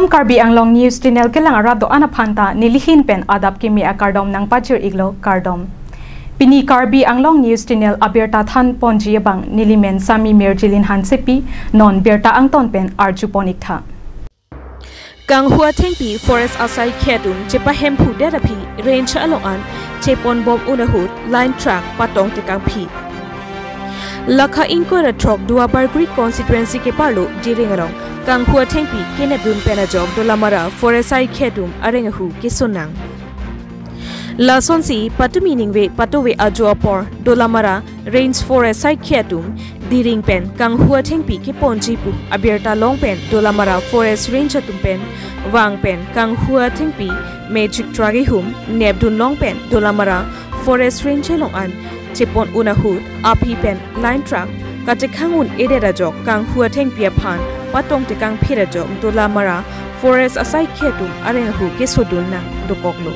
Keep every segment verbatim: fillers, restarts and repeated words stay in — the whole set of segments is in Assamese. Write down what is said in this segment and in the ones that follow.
Karbi Anglong News Channel ke lang arado anaphanta nilihin pen adap kimi akardom nang pachir iglo kardom. Pini Karbi Anglong News Channel abirta than ponji bang nilimen sami merjilin hansepi non birta angton pen arjuponik tha. Kang hua thengpi forest asai khedum chepa hempu derapi range alongan chepon bob unahut line track patong te kang phi. Lakha inkora trok dua bargri constituency ke parlo jiringarong kang hua thengpi kenebun penajok dolamara forest ai khedum arengahu kisonang. La sonsi patumi ningwe patowe ajoapor dolamara range forest ai khedum diring pen kang hua thengpi ke ponjipu abirta long pen dolamara forest range atum pen wang pen kang hua thengpi magic tragi hum nebdun long pen dolamara forest range longan chepon unahut api pen line track katekhangun edera jok kang hua thengpi phan patong te kang phira jok dolamara forest asai khedum arengahu ke sodun na dokoklo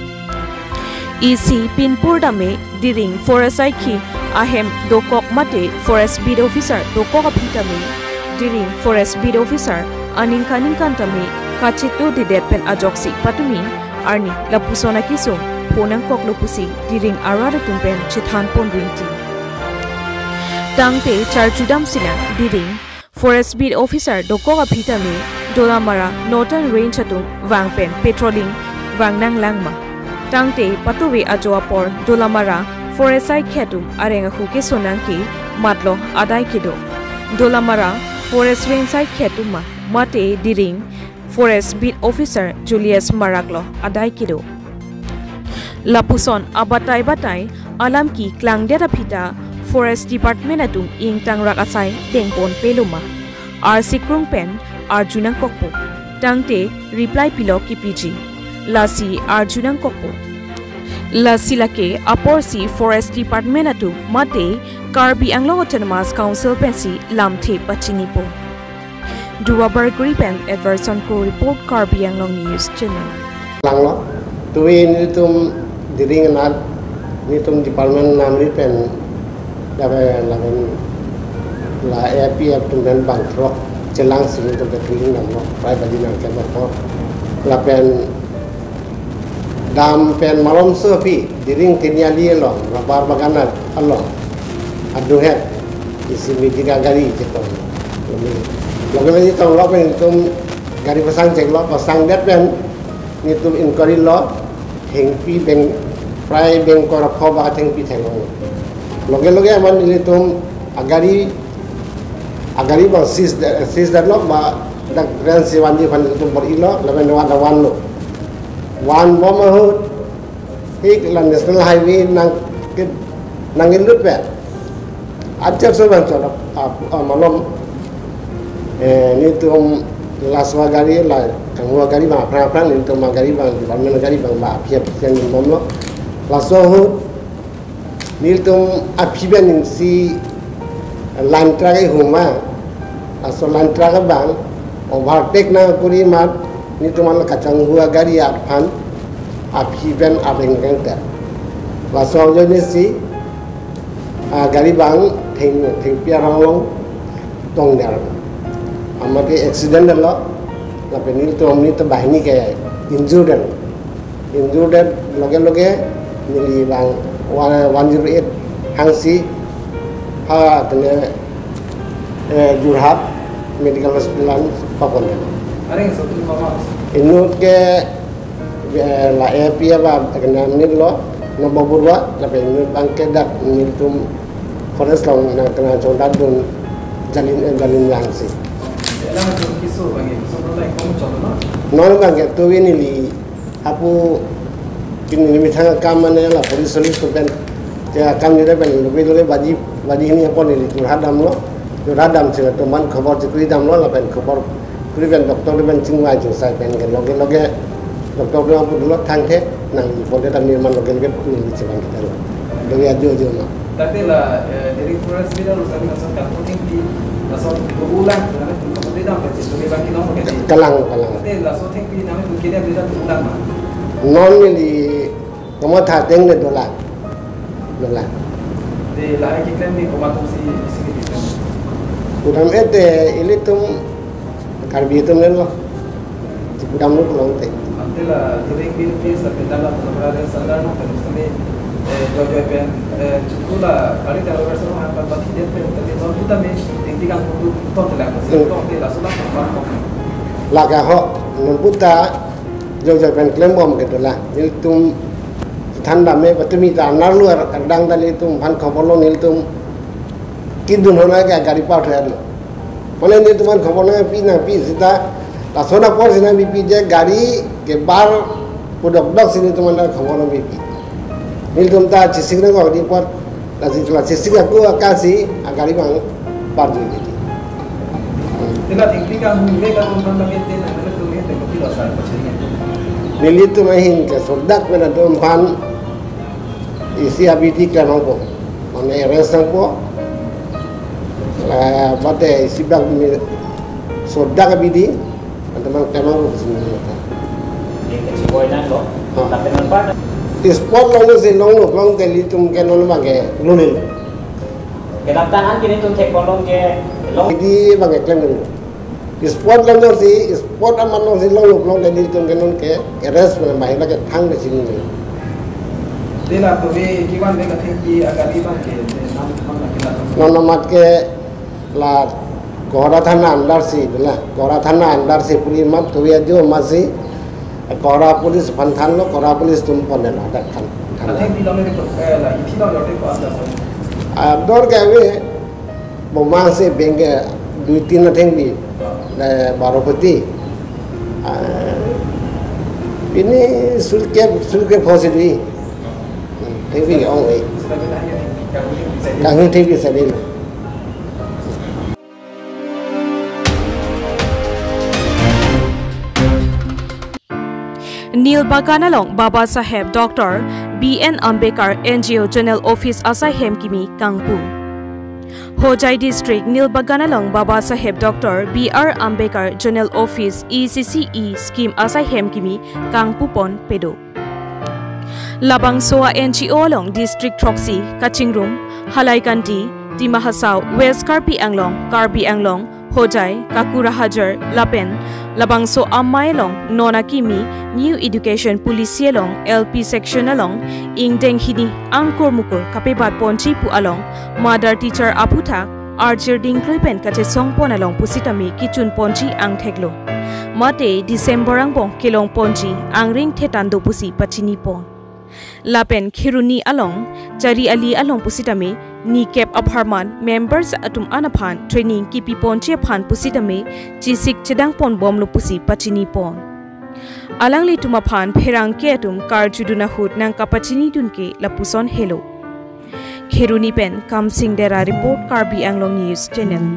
ec pinpur dame diring forest ai khi ahem dokok mate forest bid officer dokok apitame diring forest bid officer aning kaning kantame kachitu didepen ajoksi patumi arni lapusona kisung ponang koklo pusi diring arada tumpen chithan pondrinti tangte charjudam sina diring forest bid officer dokok apitame dolamara northern range atum wangpen patrolling wangnang langma tangte patuwe ajoapor dolamara forest ai khedum arenga huke sonangki matlo adai kido dolamara forest range ai kheduma mate diring forest bid officer Julius Maraglo adai kido lapuson abatai batai alam ki klangdera phita forest department atum ing tangram asai tengpon peluma rc krungpen arjuna kokpo tangte reply pilo ki pg lasi arjuna kokpo lasilake aporsi forest department atu mate Karbi Anglong Autonomous Council pensi lamthe pachinipo Dua Bargri pen Everson ko report Karbi Anglong News Channel langlo tuin itum diring nat nitum department namri pen dabe lagen la A P F tum ben bang trok celang sing to between namlo pai badina ke ko la pen dam pen malom sofi diring tinyali lo rabar bagana allo adu het isi mitika gari ceto logo lagi tong lo pen tum gari pasang cek lo pasang det pen nitum inquiry lo hengpi beng prai beng kor khoba hengpi thelo loge loge amon nitum agari agari ba sis sis dat lo ba dak grand siwandi fan tum por ilo laben wan wan lo wan bomah hik la national highway nang nang ilut pe ajab soban chora malom ni tum laswa gari la kangwa gari ba pra pra ni tum gari ba department gari ba ba phiap sen momlo laswa hu ni tum aphiben si lantra ge huma aso lantra ga bang overtake na kuri mat ni tumal kacang hua gari aphan aphiben abengeng ta laso jone si gari bang thing thing pia rang tong dar amake accident lo la penil to omni to bahini ke injured injured loge loge nili bang one zero eight hangsi ha tene jurhat medical hospital papon inut ke la A P F ba kena nil lo nomor burwa la pe inut bangke dak nil tum forest long na kena chonda dun jalin jalin yang si non bangke to wini li apu kini ni thang kam mane la police police to ben te kam ni ben lobe lobe baji baji ni apon ni tu hadam lo tu hadam se to man khabar chikri dam lo la ben khabar Kuriban doktor ben cingwai jeng sai pen ke loge loge doktor bilang pun dulu tangke nang boleh tam nirman loge loge ni di ceban kita lo loge ajo ajo no tapi lah dari forest bila lu sami asal kampung di asal bulan karena tu kemudian dah pasti loge bagi nom ke kalang kalang tapi lah so think di nama tu kita bila bulan mah non ni kamu tha teng ne dola dola de lah kita ni komatum si si kita udah ete ini tum Karbi itu nen lo Budam lu long te. Until during the phase of the Dala Sandana, Jojo pen Chukula, Arita Robertson, but he did not put a mesh, thinking of total Laga ho, Numbuta, Jojo pen Clembom get la, Niltum Tandame, but to meet Analu and Dangalitum, Pancopolo, Niltum, Kidun Honaga, Garipa. Polen itu man khabar pina pizita, la zona por sini bipi je gari ke bar produk dok sini tu man khabar bipi. Mil tu mta cisik na kau di por, la sini la cisik aku akasi agari bang bar tu bipi. Tila tinggi kan mereka tu man lagi tu na mereka tu mereka tu kilo sar macam ni. Mil itu mahin ke sodak mana tu pan isi abiti kan apa, mana resang po. Pada sibak ni sodak abidi, teman teman bersama. Ini kecil nak lo, tapi nampak. Sport long ni long long long kali tu mungkin long bagai lulil. Kelaktaan kini tu tek long je long. Jadi bagai klaim ni. Sport long ni si sport aman long si long long kali tu mungkin long ke eres mana mahir lagi thang di sini. Tila tu be kiwan mereka tinggi agak di bang ke nam nam kita. Nam namat ke la Kora Thana andar si lah Kora Thana andar si pulis mat tu ya jo masih Kora pulis panthan lo Kora pulis tumpon dan ada kan. Nanti di dalam itu lah itu dalam itu ada. Abdor kawe bomang se bengke dua tiga tinggi baru peti. Ini sulke sulke positif. Tinggi orang ni. Kami tinggi sedih. Neil Baganalong Baba Saheb Doctor B N Ambekar N G O General Office Asahem Kimi Kangpu. Hojai District Neil Baganalong Baba Saheb Doctor B R Ambekar General Office E C C E Scheme Asahem Kimi Kangpu Pon Pedo. Labang Soa N G O Long District Troxy Kachingrum Halaikanti Timahasau West Karbi Anglong Karbi Anglong Hojai, Kakura Hajar, Lapen, Labangso Amay Long, Nona Kimi, New Education Police Long, L P Section Along, Ing Deng Hini, Angkor Mukur, Kapebat Ponchi Pu Along, Mother Teacher Aputa, Archer Ding Kluipen Kate Songpon Along Pusitami, Kichun Ponchi Ang Teglo. Mate, December Angbong, Kilong Ponchi, Ang Ring Tetando Pusi, Pachini Pon. Lapen Kiruni Along, Jari Ali Along Pusitami, Ni Cap Apartment members atum anapan training kipi pon che phan pusitame chisik chedang pon bom lo pusi pachini pon alang le tuma phan pherang ke atum kar chuduna hut nang kapachini dunke lapuson hello Kheruni pen Kam Singh Dera report Karbi Anglong News Channel.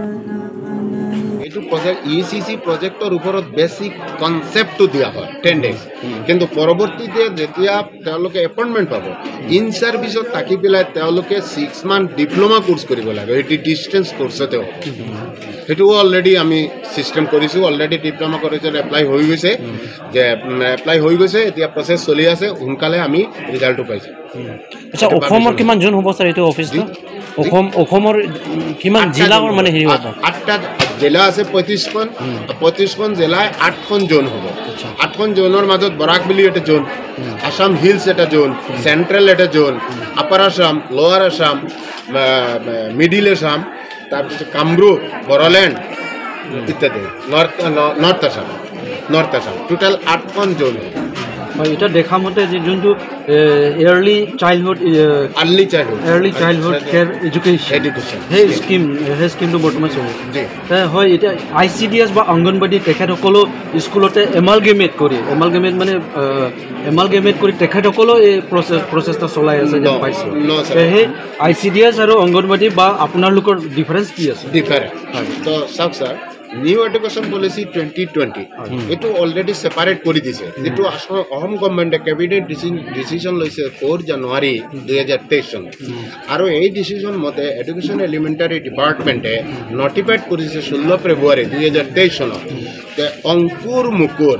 এইটো প্ৰজেক্ট ই চি চি প্ৰজেক্টৰ ওপৰত বেছিক কনচেপ্টটো দিয়া হয় টেন ডেজ কিন্তু পৰৱৰ্তীতে যেতিয়া তেওঁলোকে এপইণ্টমেণ্ট পাব ইন ছাৰ্ভিচত থাকি পেলাই তেওঁলোকে ছিক্স মান্থ ডিপ্ল'মা কোৰ্চ কৰিব লাগে সেইটো ডিষ্টেঞ্চ কোৰ্চতে হ'ব সেইটো অলৰেডি আমি চিষ্টেম কৰিছোঁ অলৰেডি ডিপ্ল'মা কলেজত এপ্লাই হৈ গৈছে যে এপ্লাই হৈ গৈছে এতিয়া প্ৰচেছ চলি আছে সোনকালে আমি ৰিজাল্টটো পাইছোঁ আচ্ছা অসমৰ কিমান জন হ'ব ছাৰ এইটো অফিচটো অসম অসমৰ কিমান জিলাৰ মানে হেৰি হ'ব আঠটা জেলা আছে পঁয়ত্ৰিছখন পঁয়ত্ৰিছখন জিলায় আঠখন জোন হ'ব আঠখন জোনৰ মাজত বৰাক বুলি এটা জোন আসাম হিলছ এটা জোন চেণ্ট্ৰেল এটা জোন আপাৰ আসাম লোৱাৰ আসাম মিডিল আসাম তাৰপিছত কামৰূপ বড়োলেণ্ড ইত্যাদি north north Assam north Assam total আঠখন জোন এটা দেখা মতে যে যোনটো early childhood early childhood early childhood care education education সেই স্কিম সেই স্কিমটো বৰ্তমান চলি আছে হয় এতিয়া আই চি ডি এছ বা অংগনবাদী তেখেতসকলো স্কুলতে এমালগেমেট কৰি এমালগেমেট মানে এমালগেমেট কৰি তেখেতসকলো এই প্ৰচেছ প্ৰচেষ্টা চলাই আছে যেন পাইছোঁ সেই আই চি ডি এছ আৰু অংগনবাদী বা আপোনালোকৰ ডিফাৰেঞ্চ কি আছে ডিফাৰেঞ্চ তো চাওক sir new education policy twenty twenty এইটো অলৰেডি ছেপাৰেট কৰি দিছে যিটো অসম গভৰ্ণমেণ্টে কেবিনেট ডিচিশ্যন লৈছে ফ'ৰ জানুৱাৰী দুহেজাৰ তেইছ চনত আৰু এই ডিচিশ্যন মতে এডুকেশ্যন এলিমেণ্টাৰী ডিপাৰ্টমেণ্টে নটিফাইড কৰিছে ষোল্ল ফেব্ৰুৱাৰী দুহেজাৰ তেইছ চনত যে Ankur Mukur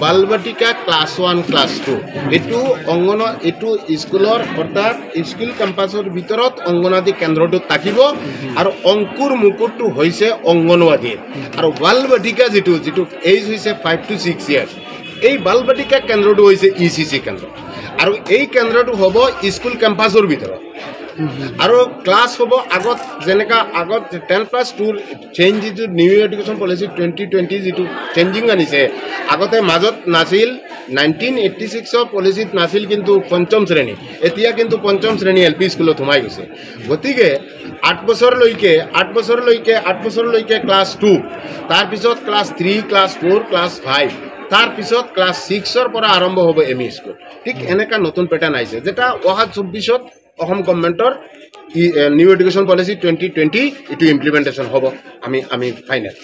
Balvatika class one class two এইটো অংগন এইটো স্কুলৰ অৰ্থাৎ স্কুল কেম্পাছৰ ভিতৰত অংগনবাদী কেন্দ্ৰটো থাকিব আৰু অংকুৰ মুকুটটো হৈছে অংগনবাদী আৰু বালবাটিকা যিটো যিটো এজ হৈছে ফাইভ টু ছিক্স ইয়াৰ্ছ এই বালবাটিকা কেন্দ্ৰটো হৈছে ই চি চি কেন্দ্ৰ আৰু এই কেন্দ্ৰটো হ'ব স্কুল কেম্পাছৰ ভিতৰত আৰু ক্লাছ হ'ব আগত যেনেকা আগত টেন প্লাছ টুৰ চেঞ্জ যিটো new education policy twenty twenty যিটো চেঞ্জিং আনিছে আগতে মাজত নাছিল নাইনটিন এইট্টি ছিক্সৰ পলিচিত নাছিল কিন্তু পঞ্চম শ্ৰেণী এতিয়া কিন্তু পঞ্চম শ্ৰেণী এল পি স্কুলত সোমাই গৈছে গতিকে আঠ বছৰলৈকে আঠ বছৰলৈকে আঠ বছৰলৈকে ক্লাছ টু তাৰপিছত class three class four class five তাৰপিছত ক্লাছ ছিক্সৰ পৰা আৰম্ভ হ'ব এম ই স্কুল ঠিক এনেকুৱা নতুন পেটাৰ্ণ আহিছে যেটা অহা চৌব্বিছত অসম গভৰ্ণমেণ্টৰ new education policy twenty twenty এইটো ইমপ্লিমেণ্টেশ্যন হ'ব আমি আমি final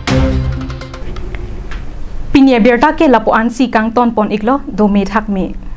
Pinya berta ke lapuan si kang ton pon iklo do me thak me